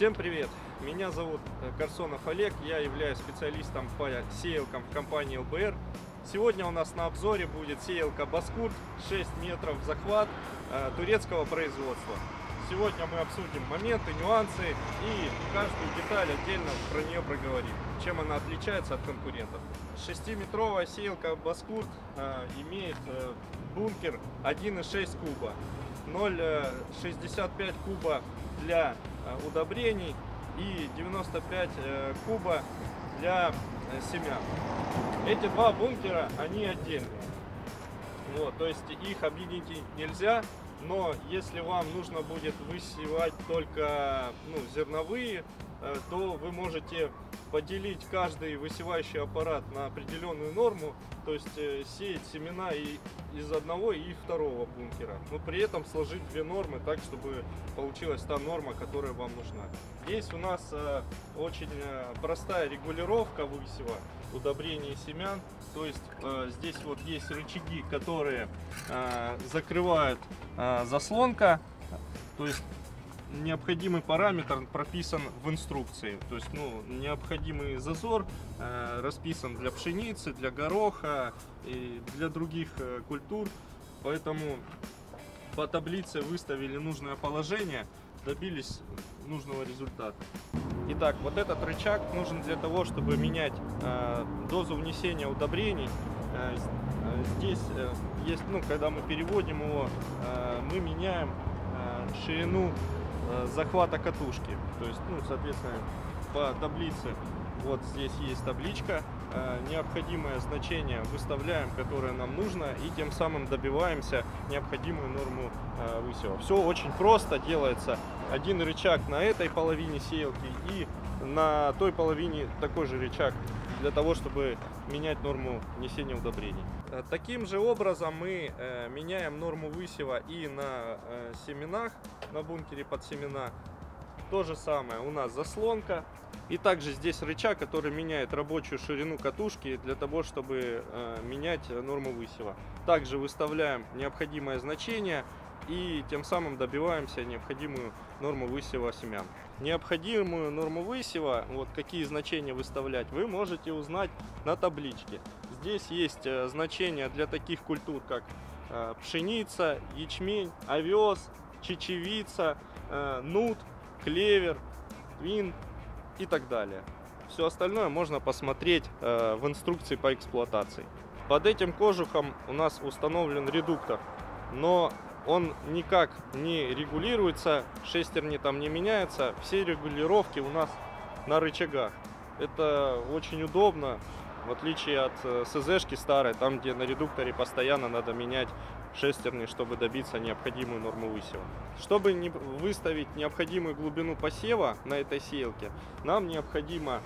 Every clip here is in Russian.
Всем привет! Меня зовут Корсонов Олег, я являюсь специалистом по сеялкам в компании ЛБР. Сегодня у нас на обзоре будет сеялка Баскурт 6 метров захват турецкого производства. Сегодня мы обсудим моменты, нюансы и каждую деталь отдельно про нее проговорим, чем она отличается от конкурентов. 6-метровая сеялка Баскурт имеет бункер 1,6 куба, 0,65 куба для удобрений и 95 куба для семян. Эти два бункера, они отдельные. Вот, то есть их объединить нельзя, но если вам нужно будет высевать только зерновые, то вы можете поделить каждый высевающий аппарат на определенную норму, то есть сеять семена и из одного и второго бункера, но при этом сложить две нормы так, чтобы получилась та норма, которая вам нужна. Здесь у нас очень простая регулировка высева, удобрения семян, то есть здесь вот есть рычаги, которые закрывают заслонка, то есть необходимый параметр прописан в инструкции, то есть необходимый зазор расписан для пшеницы, для гороха и для других культур, поэтому по таблице выставили нужное положение, добились нужного результата. Итак, вот этот рычаг нужен для того, чтобы менять дозу внесения удобрений. Здесь есть, когда мы переводим его, мы меняем ширину захвата катушки, то есть, соответственно, по таблице вот здесь есть табличка, необходимое значение выставляем, которое нам нужно, и тем самым добиваемся необходимую норму высева. Все очень просто делается. Один рычаг на этой половине сеялки и на той половине такой же рычаг для того, чтобы менять норму внесения удобрений. Таким же образом мы меняем норму высева и на семенах, на бункере под семена. То же самое, у нас заслонка. И также здесь рычаг, который меняет рабочую ширину катушки для того, чтобы менять норму высева. Также выставляем необходимое значение и тем самым добиваемся необходимую норму высева семян. Необходимую норму высева, вот какие значения выставлять, вы можете узнать на табличке. Здесь есть значения для таких культур, как пшеница, ячмень, овес, чечевица, нут, клевер, твин и так далее. Все остальное можно посмотреть в инструкции по эксплуатации. Под этим кожухом у нас установлен редуктор, но он никак не регулируется, шестерни там не меняются, все регулировки у нас на рычагах. Это очень удобно, в отличие от СЗшки старой, там где на редукторе постоянно надо менять шестерни, чтобы добиться необходимую норму высева. Чтобы выставить необходимую глубину посева на этой сеялке, нам необходимо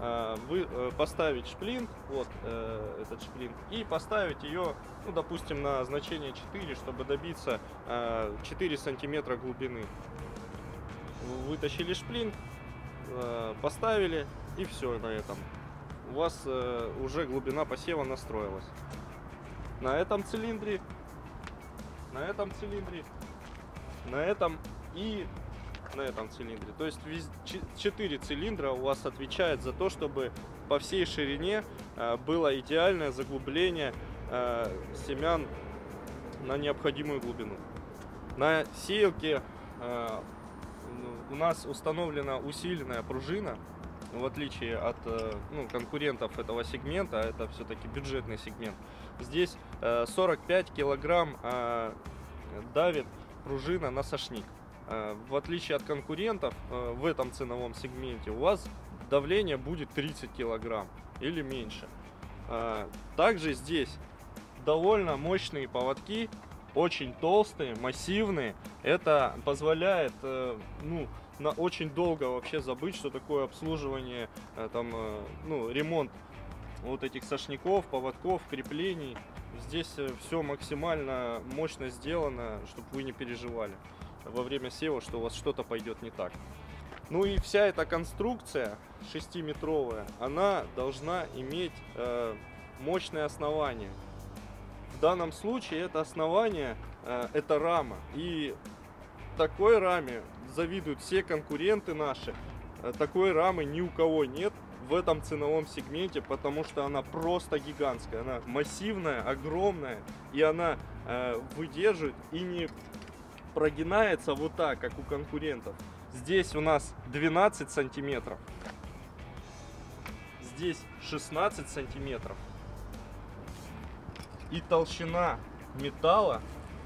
поставить шплинт, вот этот шплинт, и поставить ее, допустим, на значение 4, чтобы добиться 4 сантиметра глубины. Вытащили шплинт, поставили, и все на этом. У вас уже глубина посева настроилась. На этом цилиндре, на этом цилиндре, на этом и на этом цилиндре. То есть 4 цилиндра у вас отвечает за то, чтобы по всей ширине было идеальное заглубление семян на необходимую глубину. На сеялке у нас установлена усиленная пружина, в отличие от конкурентов этого сегмента, это все-таки бюджетный сегмент. Здесь 45 килограмм давит пружина на сошник. В отличие от конкурентов, в этом ценовом сегменте у вас давление будет 30 килограмм или меньше. Также здесь довольно мощные поводки, очень толстые, массивные. Это позволяет на очень долго вообще забыть, что такое обслуживание, ремонт вот этих сошников, поводков, креплений. Здесь все максимально мощно сделано, чтобы вы не переживали во время сева, что у вас что-то пойдет не так. Ну и вся эта конструкция 6-метровая, она должна иметь мощное основание. В данном случае это основание, это рама. И такой раме завидуют все конкуренты наши. такой рамы ни у кого нет в этом ценовом сегменте, потому что она просто гигантская, она массивная, огромная, и она выдерживает и не прогинается вот так, как у конкурентов. Здесь у нас 12 сантиметров, здесь 16 сантиметров, и толщина металла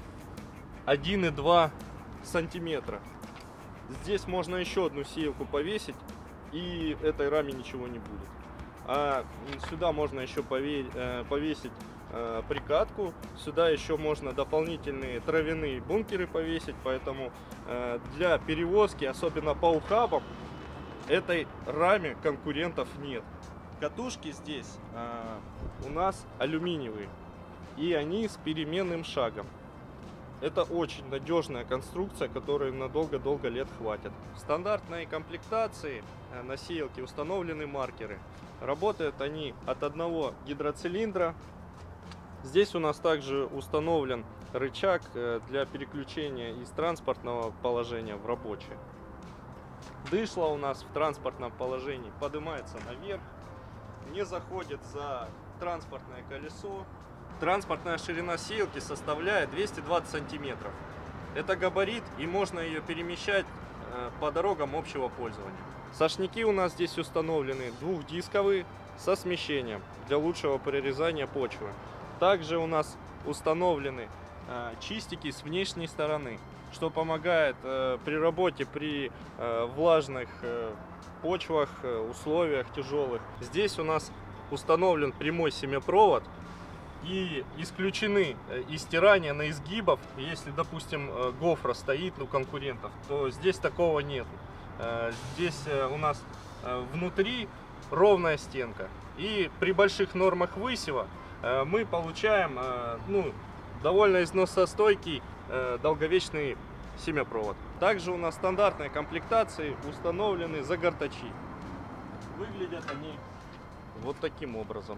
1,2 сантиметра. Здесь можно еще одну сеялку повесить, и этой раме ничего не будет. А сюда можно еще повесить прикатку, сюда еще можно дополнительные травяные бункеры повесить, поэтому для перевозки, особенно по ухабам, этой раме конкурентов нет. Катушки здесь у нас алюминиевые, и они с переменным шагом. Это очень надежная конструкция, которой на долго-долго лет хватит. В стандартной комплектации на сеялке установлены маркеры. Работают они от одного гидроцилиндра. Здесь у нас также установлен рычаг для переключения из транспортного положения в рабочее. Дышло у нас в транспортном положении поднимается наверх, не заходит за транспортное колесо. Транспортная ширина сеялки составляет 220 сантиметров. Это габарит, и можно ее перемещать по дорогам общего пользования. Сошники у нас здесь установлены двухдисковые со смещением для лучшего прорезания почвы. Также у нас установлены чистики с внешней стороны, что помогает при работе при влажных почвах, условиях тяжелых. Здесь у нас установлен прямой семяпровод. И исключены истирания на изгибов. Если, допустим, гофра стоит у конкурентов, то здесь такого нет. Здесь у нас внутри ровная стенка. И при больших нормах высева мы получаем довольно износостойкий долговечный семяпровод. Также у нас в стандартной комплектации установлены загортачи. Выглядят они вот таким образом.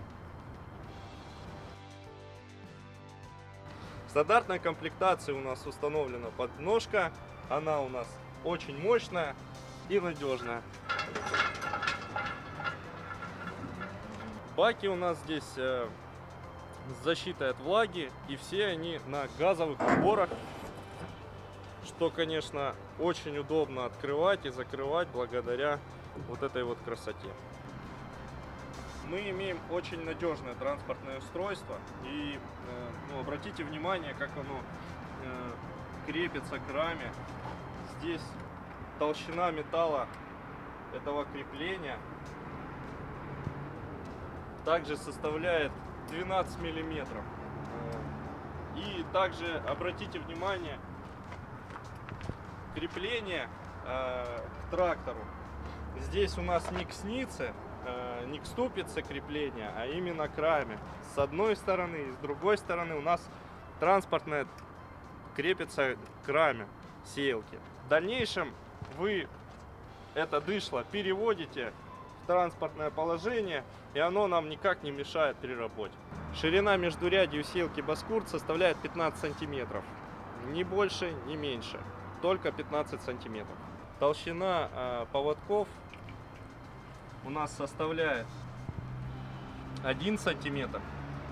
В стандартной комплектации у нас установлена подножка, она у нас очень мощная и надежная. Баки у нас здесь с защитой от влаги, и все они на газовых упорах, что, конечно, очень удобно открывать и закрывать благодаря вот этой вот красоте. Мы имеем очень надежное транспортное устройство, и обратите внимание, как оно крепится к раме. Здесь толщина металла этого крепления также составляет 12 миллиметров. И также обратите внимание, крепление к трактору. Здесь у нас не к снице, не к ступице крепления, а именно к раме. С одной стороны и с другой стороны у нас транспортное крепится к раме сеялки. В дальнейшем вы это дышло переводите в транспортное положение, и оно нам никак не мешает при работе. Ширина междурядий у сеялки Баскурт составляет 15 сантиметров. Ни больше, ни меньше. Только 15 сантиметров. Толщина поводков у нас составляет 1 сантиметр.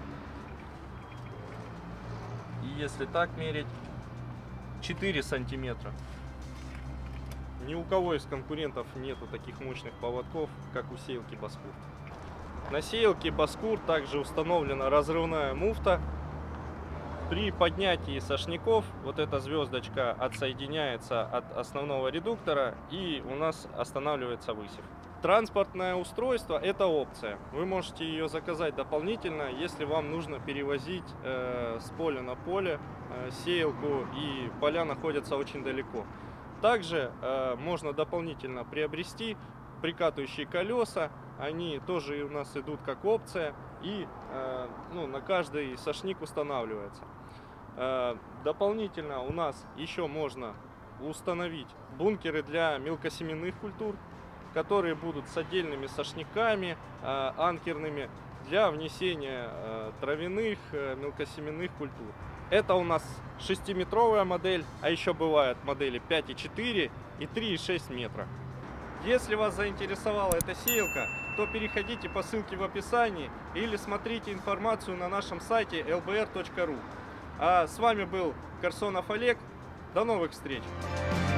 И если так мерить, 4 сантиметра. Ни у кого из конкурентов нету таких мощных поводков, как у сеялки Баскурт. На сеялке Баскурт также установлена разрывная муфта. При поднятии сошников вот эта звездочка отсоединяется от основного редуктора, и у нас останавливается высев. Транспортное устройство – это опция. Вы можете ее заказать дополнительно, если вам нужно перевозить с поля на поле сеялку, и поля находятся очень далеко. Также можно дополнительно приобрести прикатывающие колеса. Они тоже у нас идут как опция, и на каждый сошник устанавливается. Дополнительно у нас еще можно установить бункеры для мелкосеменных культур, которые будут с отдельными сошниками анкерными для внесения травяных мелкосеменных культур. Это у нас 6-метровая модель, а еще бывают модели 5,4 и 3,6 метра. Если вас заинтересовала эта сеялка, то переходите по ссылке в описании или смотрите информацию на нашем сайте lbr.ru. А с вами был Карсонов Олег. До новых встреч!